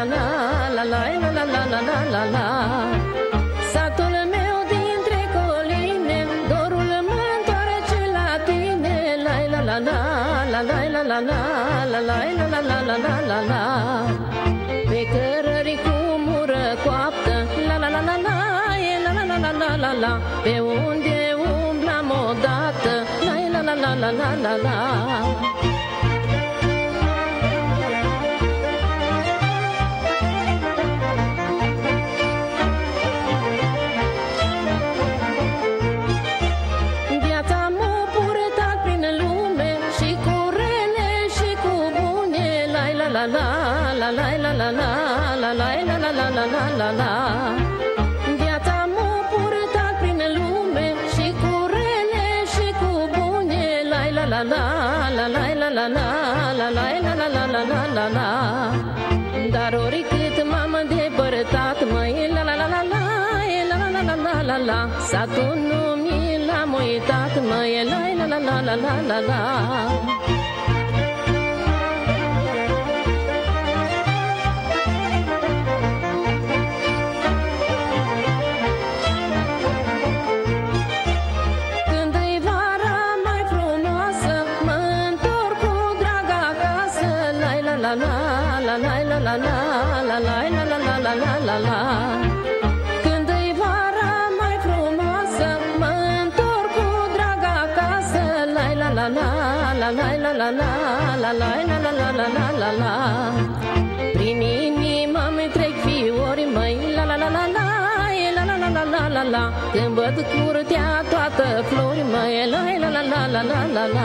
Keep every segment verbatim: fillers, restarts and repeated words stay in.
la la la la la la la la la la la. Satul meu dintre coline, dorul mă întoarce la tine. La la la la la la la la la la la la la la la la la la. Pe cărări cu mură coaptă, la la la la la la la la la la la la. Pe unde umblam odată, la la la la la la la la. La la la la la la la la la la la la la la la la. Viața m-a purtat prin lume și cu rele și cu bune. La la la la la la la la la la la la la la la la la la. Dar oricât m-am depărtat, măi, la la la la la la la la la la la. Satul nu mi l-am uitat, măi, la la la la la la la la. La la la la la la la la la la la la la la la la. Când-i vara mai frumoasă, mă întorc cu drag acasă. La la la la la la la la la la la la la la la la la la. Prin inima-mi trec fiori, măi, la la la la la la la la la la la la. Când văd curtea toată flori, măi, la la la la la la la la.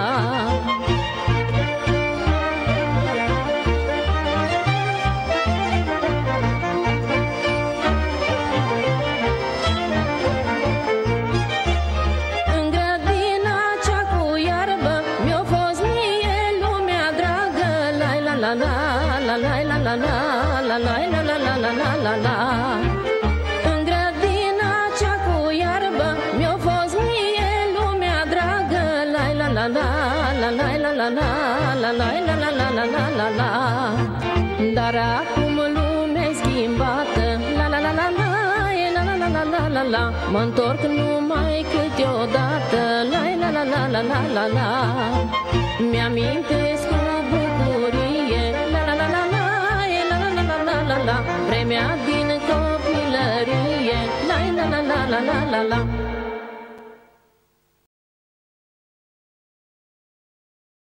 La la la la la la la la la la la la la la la la. În grădina cea cu iarbă mi-a fost mie lumea dragă. La la la la la la la la la la la la la la la la la. Dar acum lumea-i schimbată. La la la la la la la la la la la. Mă întorc numai câteodată. La la la la la la la la. Mi-amintesc cu bucurie vremea din copilărie. La la la la la la la la.